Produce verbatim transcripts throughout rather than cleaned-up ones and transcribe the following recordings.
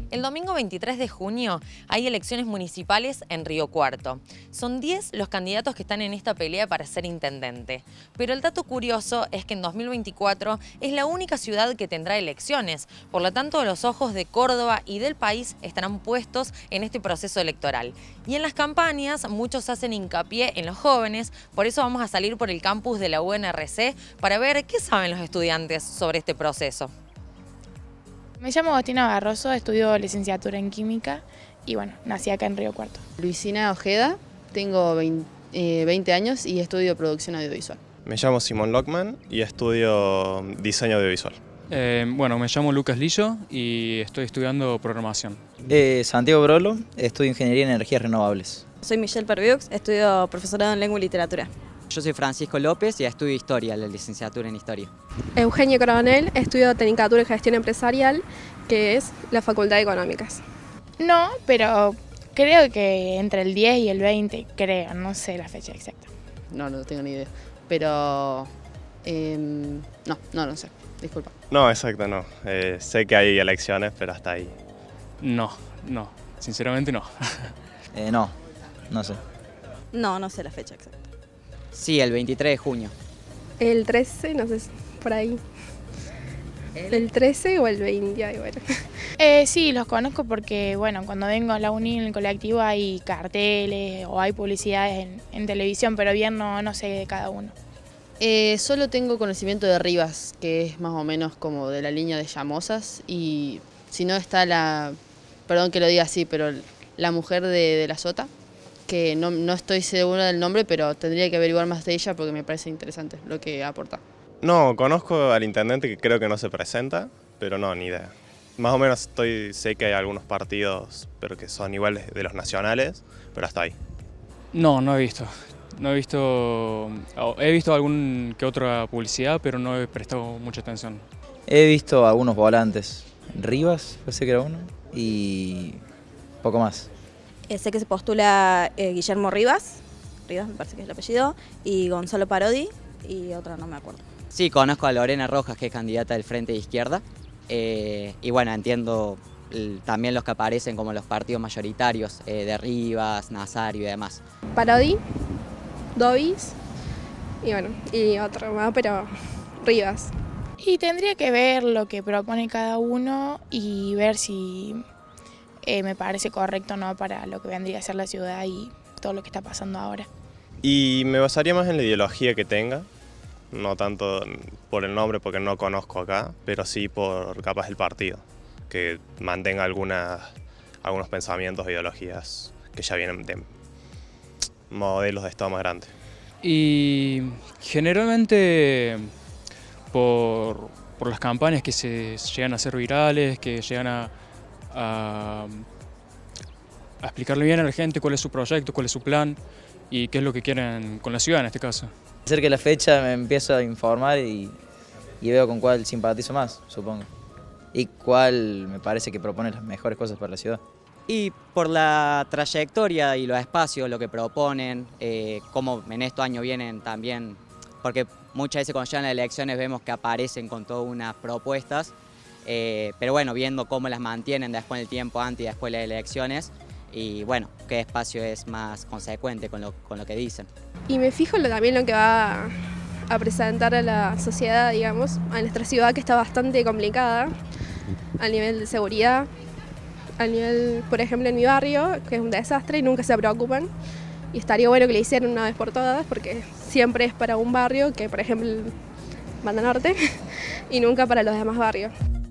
El domingo veintitrés de junio hay elecciones municipales en Río Cuarto. Son diez los candidatos que están en esta pelea para ser intendente. Pero el dato curioso es que en dos mil veinticuatro es la única ciudad que tendrá elecciones. Por lo tanto, los ojos de Córdoba y del país estarán puestos en este proceso electoral. Y en las campañas muchos hacen hincapié en los jóvenes, por eso vamos a salir por el campus de la U N R C para ver qué saben los estudiantes sobre este proceso. Me llamo Agostina Barroso, estudio licenciatura en Química y bueno, nací acá en Río Cuarto. Luisina Ojeda, tengo veinte años y estudio producción audiovisual. Me llamo Simón Lockman y estudio diseño audiovisual. Eh, bueno, me llamo Lucas Lillo y estoy estudiando programación. Eh, Santiago Brolo, estudio Ingeniería en Energías Renovables. Soy Michelle Perviux, estudio profesorado en Lengua y Literatura. Yo soy Francisco López y estudio Historia, la licenciatura en Historia. Eugenio Coronel, estudio Tecnicatura en Gestión Empresarial, que es la Facultad de Económicas. No, pero creo que entre el diez y el veinte, creo, no sé la fecha exacta. No, no tengo ni idea, pero eh, no, no, no sé, disculpa. No, exacto, no. Eh, sé que hay elecciones, pero hasta ahí. No, no, sinceramente no. eh, no, no sé. No, no sé la fecha exacta. Sí, el veintitrés de junio. El trece, no sé, por ahí. ¿El, el trece o el veinte? Ay, bueno. Eh, sí, los conozco porque, bueno, cuando vengo a la uni en el colectivo hay carteles o hay publicidades en, en televisión, pero bien no, no sé de cada uno. Eh, solo tengo conocimiento de Rivas, que es más o menos como de la línea de Llamosas, y si no está la, perdón que lo diga así, pero la mujer de, de la Sota, que no, no estoy segura del nombre, pero tendría que averiguar más de ella porque me parece interesante lo que aporta. No, conozco al intendente que creo que no se presenta, pero no, ni idea. Más o menos estoy, sé que hay algunos partidos, pero que son iguales de los nacionales, pero hasta ahí. No, no he visto. No he visto, he visto algún que otra publicidad, pero no he prestado mucha atención. He visto algunos volantes. Rivas, parece que era uno, y poco más. Eh, sé que se postula eh, Guillermo Rivas, Rivas me parece que es el apellido, y Gonzalo Parodi, y otra no me acuerdo. Sí, conozco a Lorena Rojas, que es candidata del Frente de Izquierda, eh, y bueno, entiendo el, también los que aparecen como los partidos mayoritarios eh, de Rivas, Nazario y demás. Parodi, Dovis, y bueno, y otro más, pero Rivas. Y tendría que ver lo que propone cada uno y ver si Eh, me parece correcto o no para lo que vendría a ser la ciudad y todo lo que está pasando ahora. Y me basaría más en la ideología que tenga, no tanto por el nombre porque no conozco acá, pero sí por capaz el partido, que mantenga algunas, algunos pensamientos e ideologías que ya vienen de modelos de Estado más grandes. Y generalmente por, por las campañas que se llegan a ser virales, que llegan a A, a explicarle bien a la gente cuál es su proyecto, cuál es su plan y qué es lo que quieren con la ciudad en este caso. Acerca de la fecha me empiezo a informar y, y veo con cuál simpatizo más, supongo. Y cuál me parece que propone las mejores cosas para la ciudad. Y por la trayectoria y los espacios, lo que proponen, eh, cómo en estos años vienen también, porque muchas veces cuando llegan las elecciones vemos que aparecen con todas unas propuestas. Eh, pero bueno, viendo cómo las mantienen después del tiempo, antes y después de las elecciones, y bueno, qué espacio es más consecuente con lo, con lo que dicen. Y me fijo lo, también lo que va a presentar a la sociedad, digamos, a nuestra ciudad, que está bastante complicada a nivel de seguridad, a nivel, por ejemplo, en mi barrio, que es un desastre y nunca se preocupan, y estaría bueno que le hicieran una vez por todas, porque siempre es para un barrio, que por ejemplo Banda Norte, y nunca para los demás barrios.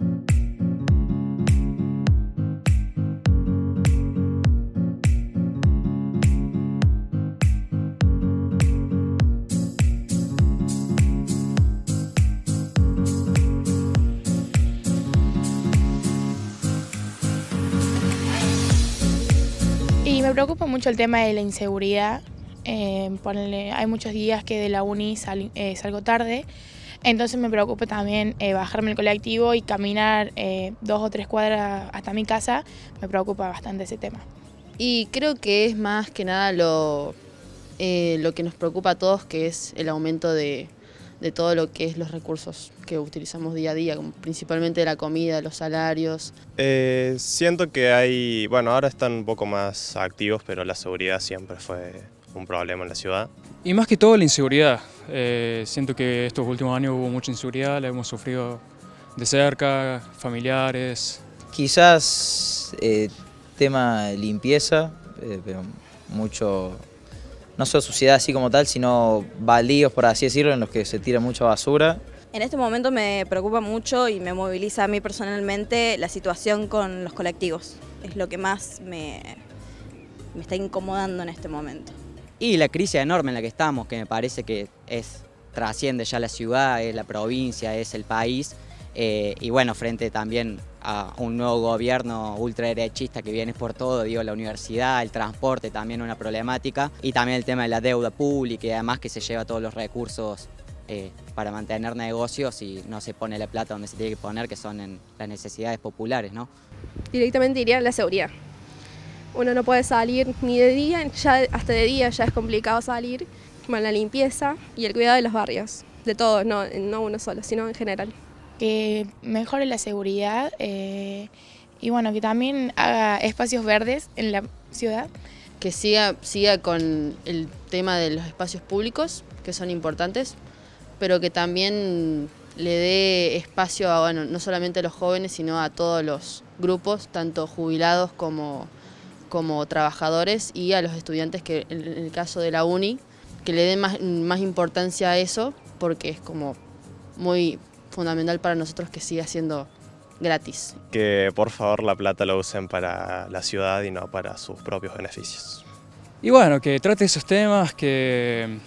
Y me preocupa mucho el tema de la inseguridad. Eh, ponele, hay muchos días que de la uni sal, eh, salgo tarde, entonces me preocupa también eh, bajarme el colectivo y caminar eh, dos o tres cuadras hasta mi casa. Me preocupa bastante ese tema. Y creo que es más que nada lo, eh, lo que nos preocupa a todos, que es el aumento de, de todo lo que es los recursos que utilizamos día a día, como principalmente de la comida, los salarios. Eh, siento que hay, bueno, ahora están un poco más activos, pero la seguridad siempre fue un problema en la ciudad. Y más que todo la inseguridad. Eh, siento que estos últimos años hubo mucha inseguridad, la hemos sufrido de cerca, familiares. Quizás eh, tema limpieza, eh, pero mucho, no solo suciedad así como tal, sino baldíos, por así decirlo, en los que se tira mucha basura. En este momento me preocupa mucho y me moviliza a mí personalmente la situación con los colectivos. Es lo que más me, me está incomodando en este momento. Y la crisis enorme en la que estamos, que me parece que es trasciende ya la ciudad, es la provincia, es el país. Eh, y bueno, frente también a un nuevo gobierno ultraderechista que viene por todo, digo, la universidad, el transporte también una problemática, y también el tema de la deuda pública y además que se lleva todos los recursos eh, para mantener negocios y no se pone la plata donde se tiene que poner, que son en las necesidades populares, ¿no? Directamente iría la seguridad. Uno no puede salir ni de día, ya hasta de día ya es complicado salir. Bueno, la limpieza y el cuidado de los barrios, de todos, no, no uno solo, sino en general. Que mejore la seguridad eh, y bueno, que también haga espacios verdes en la ciudad. Que siga, siga con el tema de los espacios públicos, que son importantes, pero que también le dé espacio a, bueno, no solamente a los jóvenes, sino a todos los grupos, tanto jubilados como, como trabajadores, y a los estudiantes que en el caso de la uni, que le den más, más importancia a eso, porque es como muy fundamental para nosotros que siga siendo gratis. Que por favor la plata la usen para la ciudad y no para sus propios beneficios. Y bueno, que trate esos temas, que,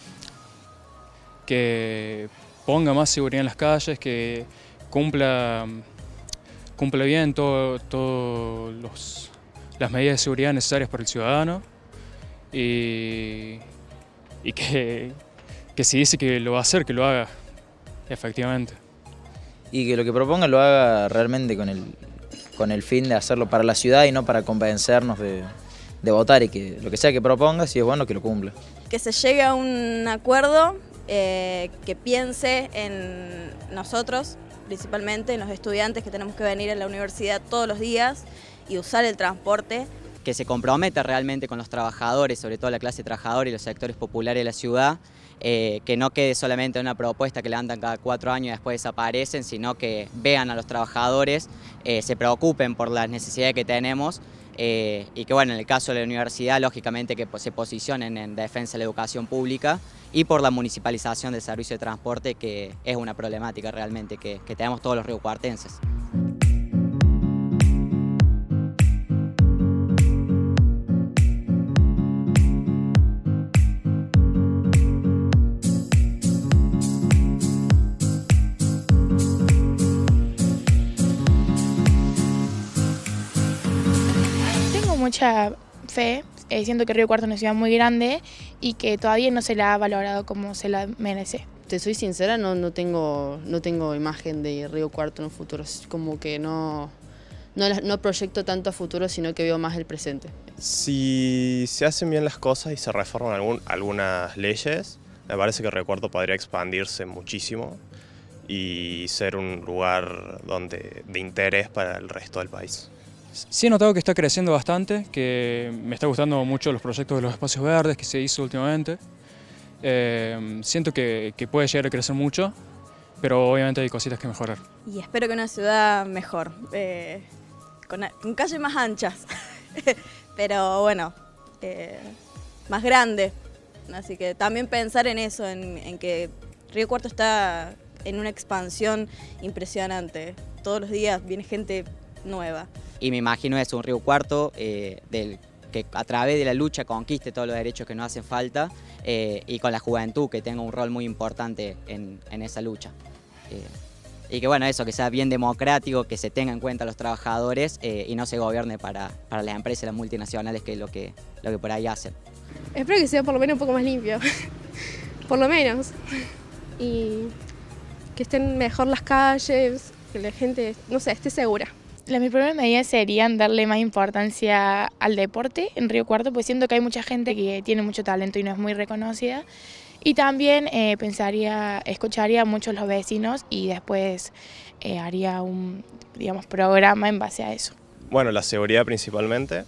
que ponga más seguridad en las calles, que cumpla, cumpla bien todas todo los las medidas de seguridad necesarias para el ciudadano y, y que, que si dice que lo va a hacer, que lo haga efectivamente. Y que lo que proponga lo haga realmente con el, con el fin de hacerlo para la ciudad y no para convencernos de, de votar, y que lo que sea que proponga, si es bueno, que lo cumpla. Que se llegue a un acuerdo eh, que piense en nosotros, principalmente en los estudiantes que tenemos que venir a la universidad todos los días y usar el transporte. Que se comprometa realmente con los trabajadores, sobre todo la clase trabajadora y los sectores populares de la ciudad, eh, que no quede solamente una propuesta que levantan cada cuatro años y después desaparecen, sino que vean a los trabajadores, eh, se preocupen por las necesidades que tenemos eh, y que bueno, en el caso de la universidad, lógicamente que se posicionen en defensa de la educación pública y por la municipalización del servicio de transporte, que es una problemática realmente que, que tenemos todos los riocuartenses. Mucha fe, eh, siento que Río Cuarto es una ciudad muy grande y que todavía no se la ha valorado como se la merece. Te soy sincera, no, no, tengo, no tengo imagen de Río Cuarto en un futuro, es como que no, no, no proyecto tanto a futuro, sino que veo más el presente. Si se hacen bien las cosas y se reforman algún, algunas leyes, me parece que Río Cuarto podría expandirse muchísimo y ser un lugar donde, de interés para el resto del país. Sí he notado que está creciendo bastante, que me está gustando mucho los proyectos de los espacios verdes que se hizo últimamente. Eh, siento que, que puede llegar a crecer mucho, pero obviamente hay cositas que mejorar. Y espero que una ciudad mejor, eh, con, con calles más anchas, pero bueno, eh, más grande. Así que también pensar en eso, en, en que Río Cuarto está en una expansión impresionante. Todos los días viene gente nueva. Y me imagino eso, un Río Cuarto eh, del, que a través de la lucha conquiste todos los derechos que nos hacen falta eh, y con la juventud que tenga un rol muy importante en, en esa lucha. Eh, y que bueno, eso, que sea bien democrático, que se tenga en cuenta a los trabajadores eh, y no se gobierne para, para las empresas y las multinacionales, que es lo que, lo que por ahí hacen. Espero que sea por lo menos un poco más limpio, por lo menos. Y que estén mejor las calles, que la gente, no sé, esté segura. Las mis primeras medidas serían darle más importancia al deporte en Río Cuarto, pues siento que hay mucha gente que tiene mucho talento y no es muy reconocida. Y también eh, pensaría, escucharía mucho a los vecinos y después eh, haría un, digamos, programa en base a eso. Bueno, la seguridad principalmente,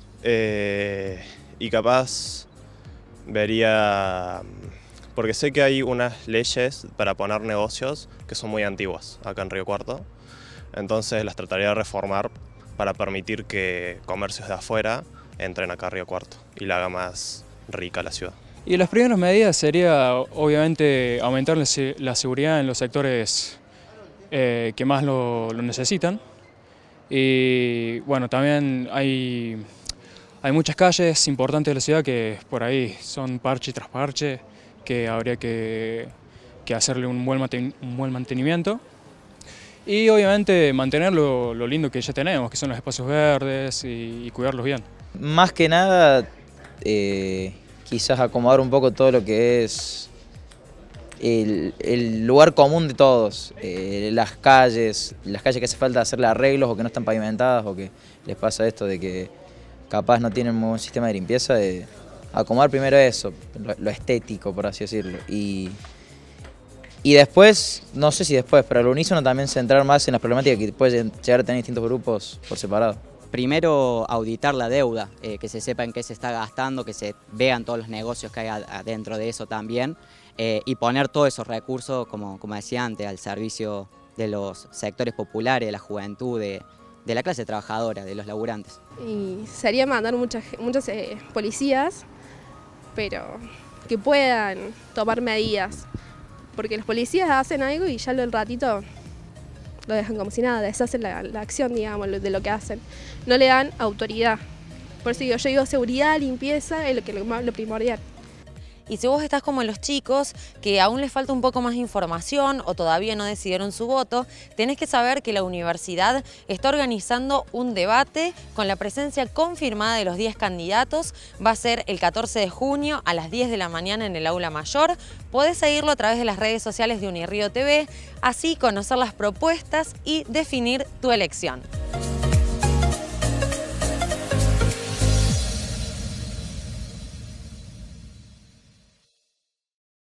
eh, y capaz vería, porque sé que hay unas leyes para poner negocios que son muy antiguas acá en Río Cuarto, entonces las trataría de reformar para permitir que comercios de afuera entren acá a Río Cuarto y la haga más rica la ciudad. Y las primeras medidas sería obviamente aumentar la seguridad en los sectores eh, que más lo, lo necesitan. Y bueno, también hay, hay muchas calles importantes de la ciudad que por ahí son parche tras parche, que habría que, que hacerle un buen, un buen mantenimiento. Y obviamente mantener lo, lo lindo que ya tenemos, que son los espacios verdes y, y cuidarlos bien. Más que nada, eh, quizás acomodar un poco todo lo que es el, el lugar común de todos, eh, las calles, las calles que hace falta hacerle arreglos o que no están pavimentadas o que les pasa esto de que capaz no tienen un buen sistema de limpieza, de acomodar primero eso, lo, lo estético por así decirlo. Y, y después, no sé si después, pero al unísono también centrar más en las problemáticas que pueden llegar a tener distintos grupos por separado. Primero auditar la deuda, eh, que se sepa en qué se está gastando, que se vean todos los negocios que hay adentro de eso también, eh, y poner todos esos recursos, como, como decía antes, al servicio de los sectores populares, de la juventud, de, de la clase trabajadora, de los laburantes. Y sería mandar muchas, muchos eh, policías, pero que puedan tomar medidas, porque los policías hacen algo y ya el ratito lo dejan como si nada, deshacen la, la acción, digamos, de lo que hacen. No le dan autoridad. Por eso digo, yo digo seguridad, limpieza, es lo, que, lo, lo primordial. Y si vos estás como los chicos, que aún les falta un poco más de información o todavía no decidieron su voto, tenés que saber que la universidad está organizando un debate con la presencia confirmada de los diez candidatos. Va a ser el catorce de junio a las diez de la mañana en el aula mayor. Podés seguirlo a través de las redes sociales de Unirrío T V, así conocer las propuestas y definir tu elección.